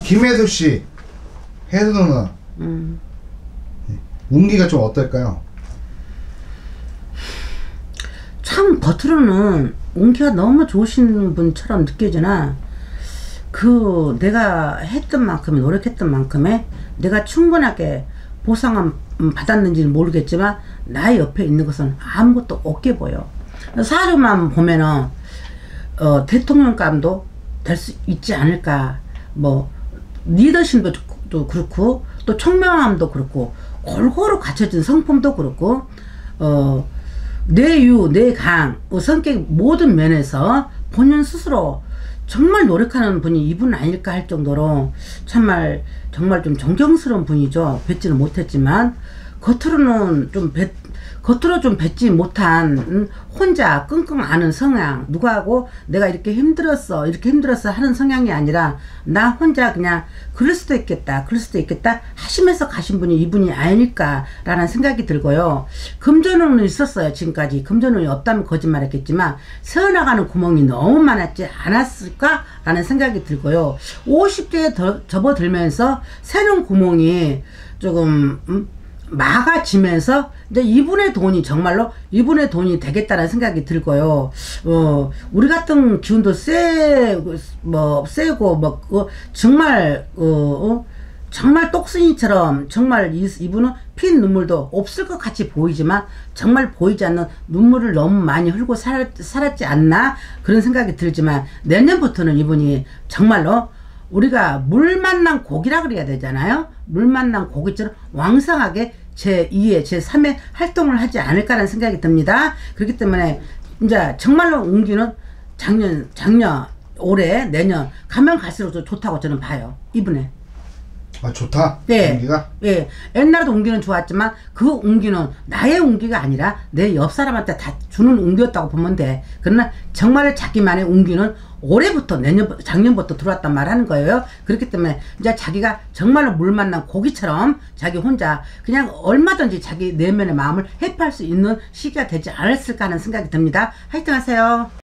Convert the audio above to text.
김혜수 씨, 혜수 누나. 운기가 좀 어떨까요? 참 겉으로는 운기가 너무 좋으신 분처럼 느껴지나 내가 했던 만큼에 노력했던 만큼에 내가 충분하게 보상은 받았는지는 모르겠지만 나의 옆에 있는 것은 아무것도 없게 보여. 사주만 보면은 대통령감도 될 수 있지 않을까. 뭐 리더십도 그렇고 또 청명함도 그렇고 골고루 갖춰진 성품도 그렇고 내유, 내강, 성격 모든 면에서 본인 스스로 정말 노력하는 분이 이분 아닐까 할 정도로 정말 좀 존경스러운 분이죠. 뵙지는 못했지만 겉으로 좀 뵙지 못한 혼자 끙끙 앓는 성향, 누구하고 내가 이렇게 힘들었어 하는 성향이 아니라 나 혼자 그냥 그럴 수도 있겠다 하시면서 가신 분이 이분이 아닐까라는 생각이 들고요. 금전운은 있었어요. 지금까지 금전운이 없다면 거짓말했겠지만 새어나가는 구멍이 너무 많았지 않았을까라는 생각이 들고요. 50대에 접어들면서 새는 구멍이 조금 막아지면서 이제 이분의 돈이 정말로 이분의 돈이 되겠다는 생각이 들고요. 우리 같은 기운도 세고 정말 정말 똑순이처럼 정말 이분은 핀 눈물도 없을 것 같이 보이지만 정말 보이지 않는 눈물을 너무 많이 흘고 살았지 않나 그런 생각이 들지만 내년부터는 이분이 정말로 우리가 물 만난 고기라 그래야 되잖아요. 물 만난 고기처럼 왕성하게 제2의 제3의 활동을 하지 않을까라는 생각이 듭니다. 그렇기 때문에 이제 정말로 운기는 작년, 올해, 내년 가면 갈수록 좋다고 저는 봐요. 이분에. 아, 좋다? 네. 운기가? 예. 옛날에도 운기는 좋았지만 그 운기는 나의 운기가 아니라 내 옆 사람한테 다 주는 운기였다고 보면 돼. 그러나 정말 자기만의 운기는 올해부터 작년부터 들어왔단 말 하는 거예요. 그렇기 때문에 이제 자기가 정말로 물 만난 고기처럼 자기 혼자 그냥 얼마든지 자기 내면의 마음을 회피할 수 있는 시기가 되지 않았을까 하는 생각이 듭니다. 화이팅 하세요.